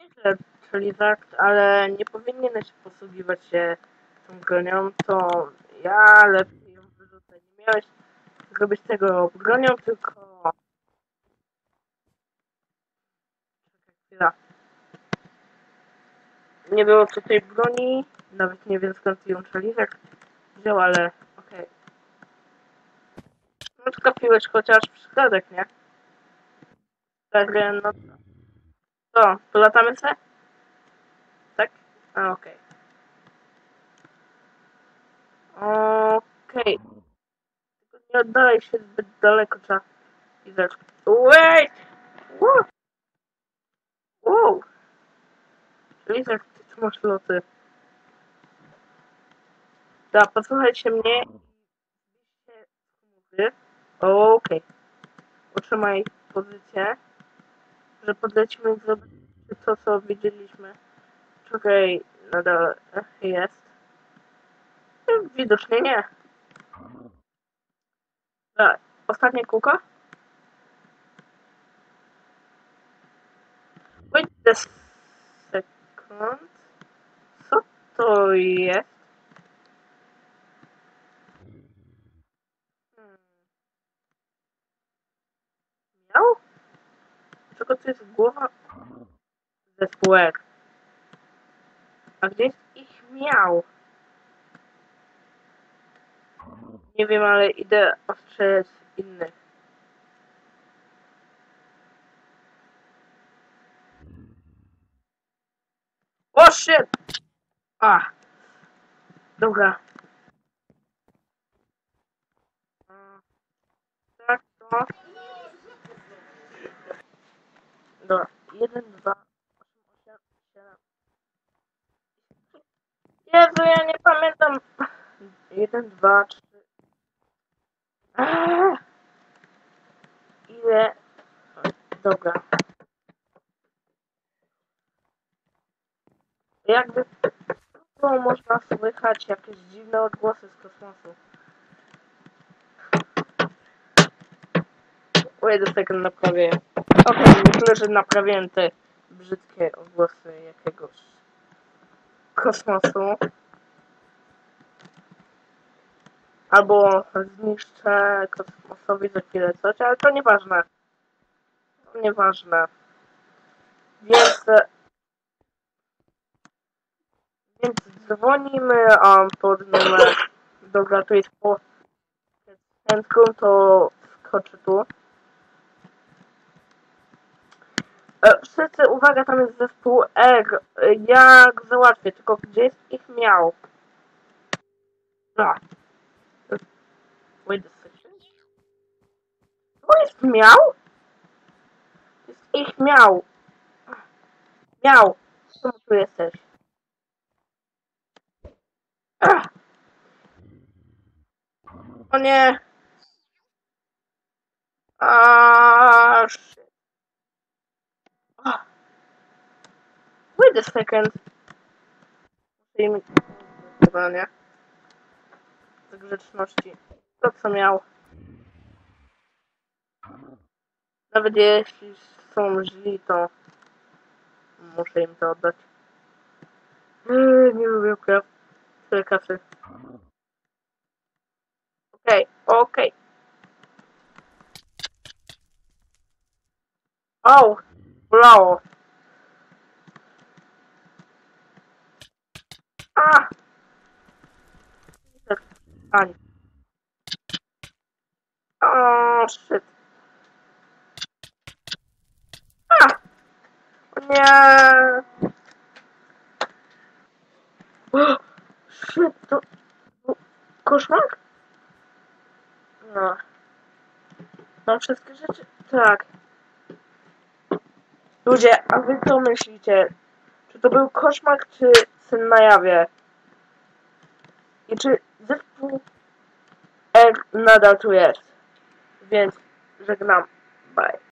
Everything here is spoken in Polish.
nieźle, czyli tak, ale nie powinieneś posługiwać się tą bronią, to ja lepiej ją wyrzucę. Nie miałeś zrobić tego bronią, tylko... Chwila. Nie było co tej broni, nawet nie wiem skąd ją Czalizak wziął, ale okej. No trafiłeś chociaż przypadek, nie? Tak, no to, polatamy se? Tak? A, okej. Okej. Tylko nie oddalaj się zbyt daleko, trzeba widzeć. Wait! Wow! Wow! Lizak, ty tu masz loty. Da, posłuchajcie mnie. Okej. Utrzymaj pozycję, że podlecimy i zobaczymy to, co widzieliśmy. Czekaj, nadal jest. Widocznie nie. Da, ostatnie kółko. Wait a second. Co to jest? Miał? Czego to jest głowa? Zespółek. A gdzie jest ich miał? Nie wiem, ale idę ostrzec innych. O shit! A! Dobra. Tak, to. Dobra. 1, 2, 8, 7. Jezu, ja nie pamiętam. 1, 2, 3. Ile? Dobra. Jakby było można słychać jakieś dziwne odgłosy z kosmosu. Wait a second, naprawię. Okej, myślę, że naprawiłem te brzydkie odgłosy jakiegoś kosmosu. Albo zniszczę kosmosowi za chwilę coś, ale to nieważne. To nieważne. Więc dzwonimy pod numer. Dobra, to jest po chętką, to skoczy tu. Wszyscy, uwaga, tam jest zespół R. Ja go załatwię, tylko gdzie jest ich miał? Wait a second. To jest miał? Jest ich miał. Miał. Czemu tu jesteś? O nie. Shit. Wait a second. Muszę im... Chyba, nie? Z grzeczności. To co miał. Nawet jeśli są źli, to muszę im to oddać. Nie lubię tyle kasy. Okej. O! Bolało. A! Ani. O, shit. A! O nie! O, shit, to... Koszmar? No. Mam wszystkie rzeczy? Tak. Ludzie, a wy co myślicie? Czy to był koszmar, czy sen na jawie? I czy zespół R nadal tu jest? Więc żegnam. Bye.